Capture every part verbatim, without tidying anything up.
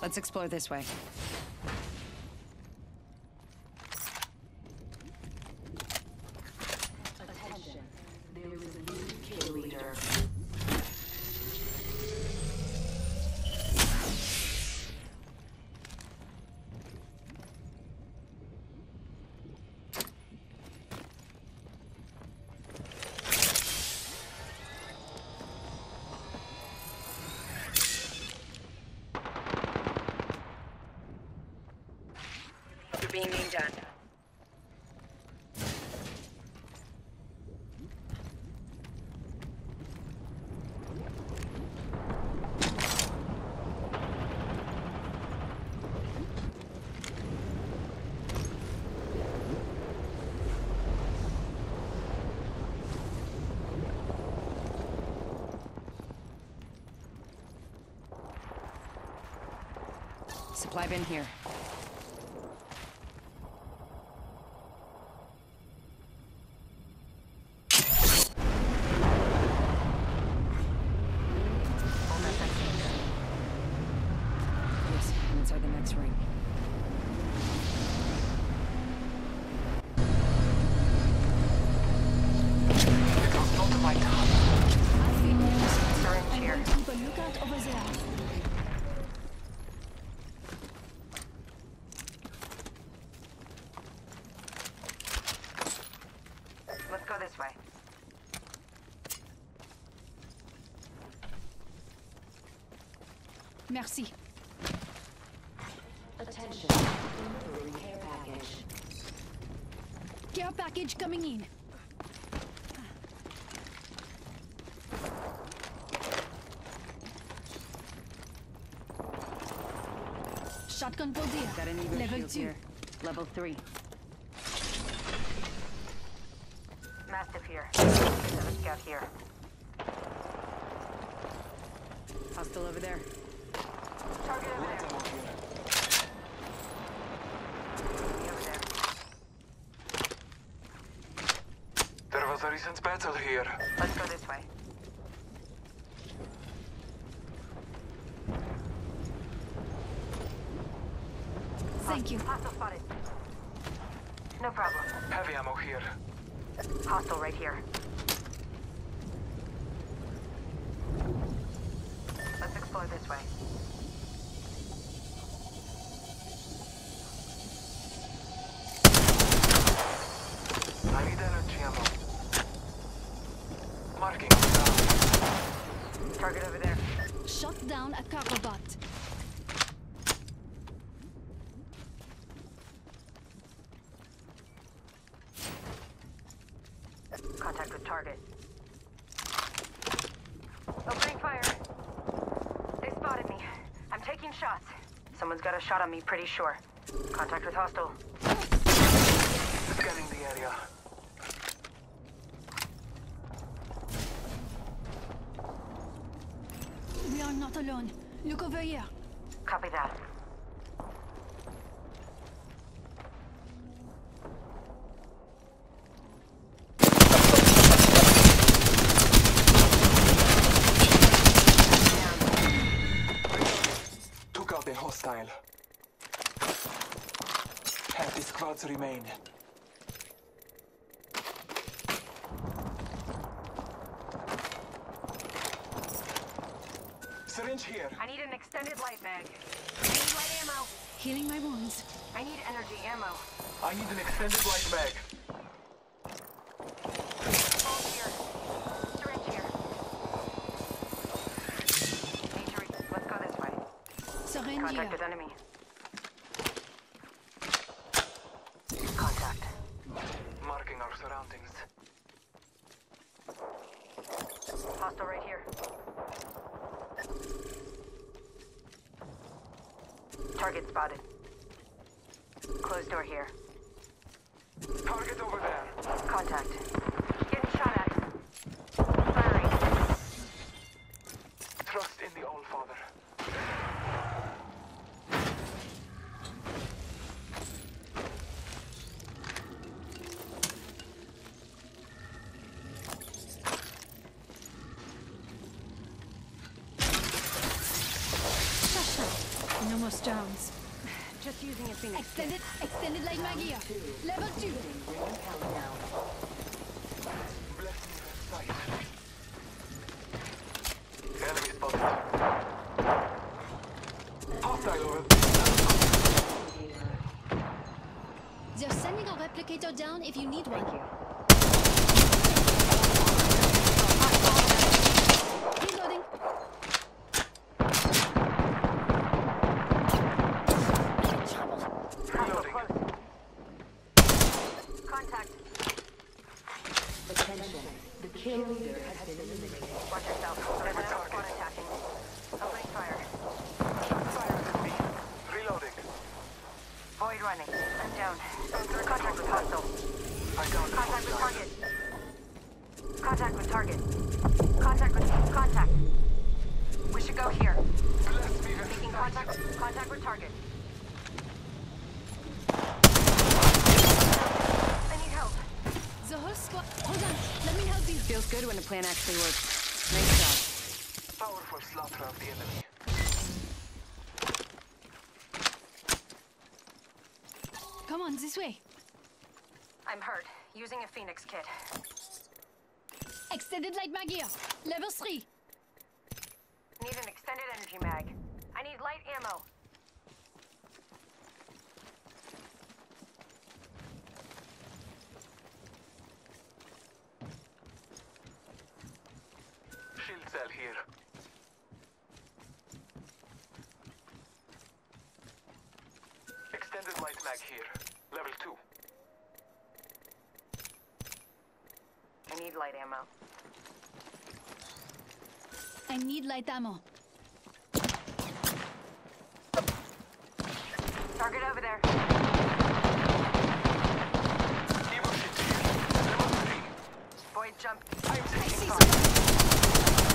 Let's explore this way. Attention. There is a new kill leader. Being done. Supply bin here. Inside the next ring. It was not my time. Syringe here. Keep a lookout over there. Let's go this way. Merci. Attention. Inquiry care package. Care package coming in. Shotgun pulled here. Got an Evo Level shield two. here. Level three. Mastiff here. Seven scout here. Hostile over there. Target over there. Enemy over there. There was a recent battle here. Let's go this way. Thank you. Hostile spotted. No problem. Heavy ammo here. Hostile right here. Let's explore this way. I need energy ammo. Marking. Target over there. Shot down a cargo bot. Contact with target. Opening fire. They spotted me. I'm taking shots. Someone's got a shot on me, pretty sure. Contact with hostile. Scanning the area. We are not alone. Look over here. Copy that. Took out a hostile. Half the squads remain. Syringe here. I need an extended light mag. I need light ammo. Healing my wounds. I need energy ammo. I need an extended light mag. All here. Syringe here. Need to re- Let's go this way. Syringe Contact here. with enemy. Contact. Marking our surroundings. Hostile right here. Target spotted. Closed door here. Target over there. Contact. Getting shot at. Firing. Trust in the All Father. No more stones. Just using a phoenix. Extended, extended light mag here. Level two. Bless me with sight. Enemy spotted. Hostile over. They're sending a replicator down if you need one. Reloading. Reloading. Contact. Attention. The kill leader has been eliminated. Watch yourself. There's another squad attacking. Opening fire. Fire at me. Reloading. Void running. I'm down. Contact with hostile. I downed the Contact with hostile. target. Contact with target. Contact with contact. We should go here. Bless me with Making sight. contact. Contact with target. I need help. The whole squad. Hold on. Let me help you. Feels good when the plan actually works. Nice job. Powerful slaughter of the enemy. Come on, this way. I'm hurt. Using a Phoenix kit. Extended light mag here. Level three. Need an extended energy mag. I need light ammo. Shield cell here. Extended light mag here. Level two. I need light ammo. I need light ammo. Target over there. Evo shield here. Level three. Void jump. I'm I taking see fire. someone.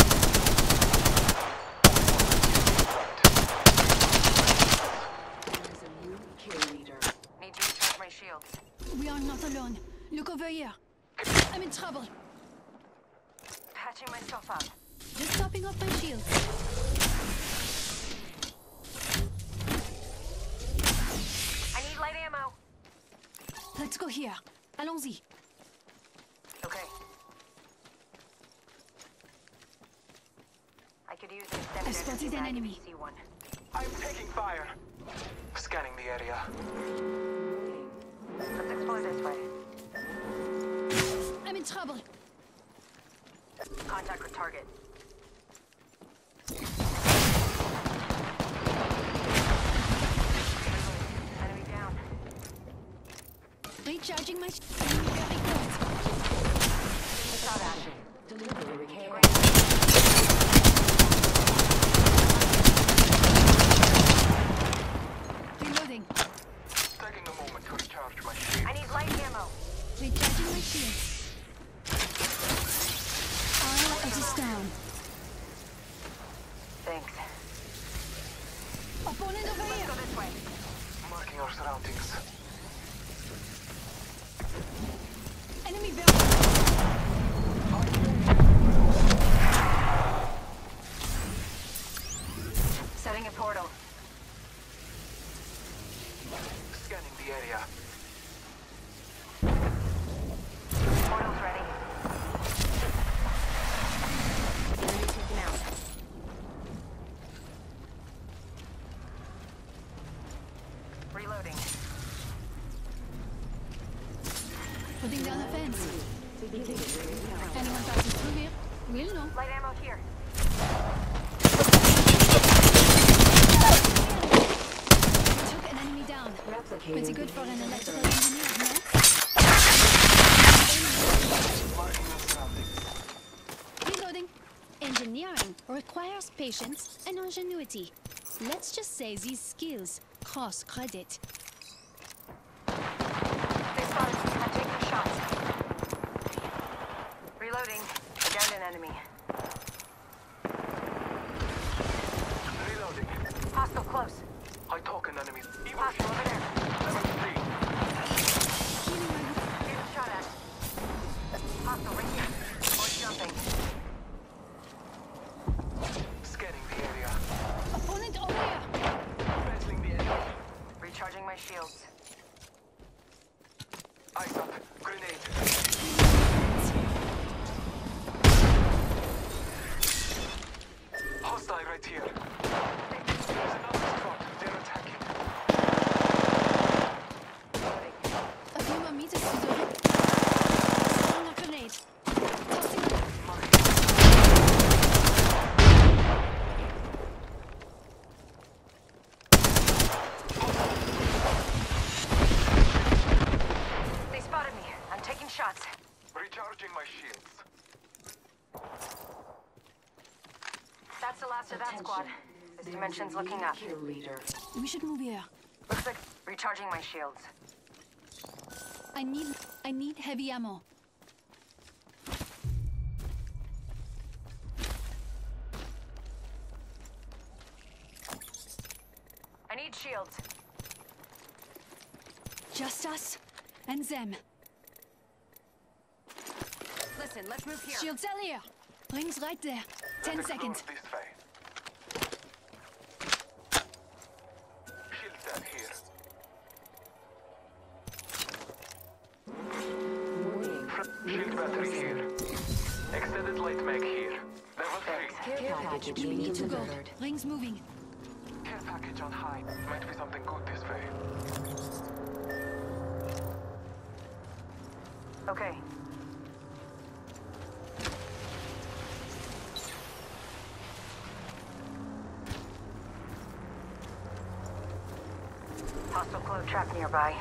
There is a new kill leader. Need to recharge my shields. We are not alone. Look over here. I'm in trouble. Patching myself up. Just topping up my shield. I need light ammo. Let's go here. Allons-y. Okay. I could use an I extended spotted energy an mag if enemy. you see one. I'm taking fire. Scanning the area. Let's explore this way. I'm in trouble. Contact with target. Enemy down. Recharging my sh- enemy very close. Shot at. Delivery care. Reloading. Taking a moment to recharge my shield. I need light ammo. Recharging my shield. All of this down. Thanks. Opponent over Let's here. go this way. Marking our surroundings. Enemy barrel. Setting a portal. Scanning the area. Portal's ready. Enemy taken out. Reloading. Putting down the fence. Anyone passes through here? We'll know. Light ammo here. Took an enemy down. Pretty good for an electrical engineer, no? Marking our surroundings. Reloading. Engineering requires patience and ingenuity. Let's just say these skills cross credit. They spotted me. I'm taking shots. Reloading. I downed an enemy. Reloading. Hostile close. I talk an enemy. Evo Hostile shield. over there. Level three. Healing my wound. Getting shot at. Hostile right here. Void jumping. Scanning the area. Opponent over here. my shields. Eyes up. Grenade. Hostile right here. There's another squad. They're attacking. A few more meters to the right. Throwing a grenade. Tossing it. They spotted me. I'm taking shots. Recharging my shields. That's the last of that squad. This dimension's looking up. Kill leader. We should move here. Looks like recharging my shields. I need I need heavy ammo. I need shields. Just us and them. Listen, let's move here. Shield cell here. Rings right there. Ten Let's seconds. explore this way. Shield cell here. Shield battery here. Extended light mag here. Level three. Care package We being need to go. delivered. Rings moving. Care package on high. Might be something good this way. Okay. Hostile clone trap nearby.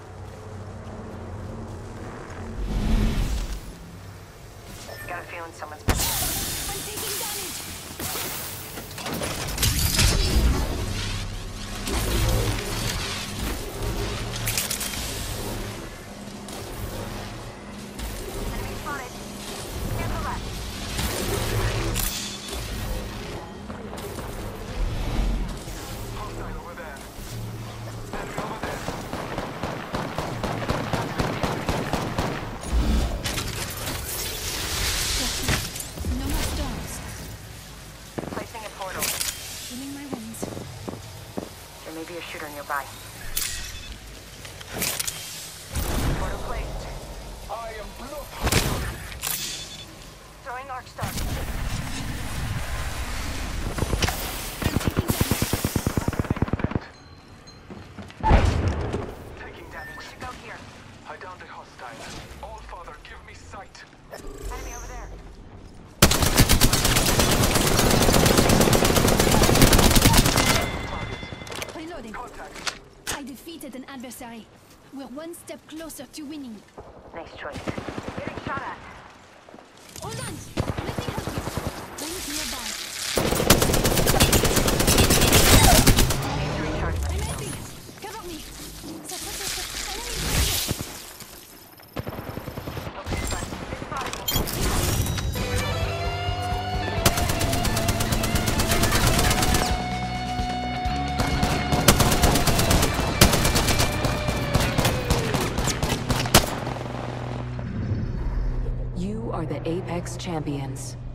Got a feeling someone's been. I'm taking damage. Enemy spotted. Cancel that. Hostile over there. Enemy over there. No more storms. Placing a portal. Healing my wounds. There may be a shooter nearby. Portal placed. I am blood. Throwing arc star. Taking damage. Should go here. I downed a hostile. All father, give me sight. Enemy over there. Target. Reloading. Contact. I defeated an adversary. We're one step closer to winning. Nice choice. Getting shot at. Hold on. Let me help you. Rings nearby. Need to recharge my I'm shield. helping. Cover me. Ça va, ça va. Enemy right Okay, but they spotted me. You are the Apex Champions.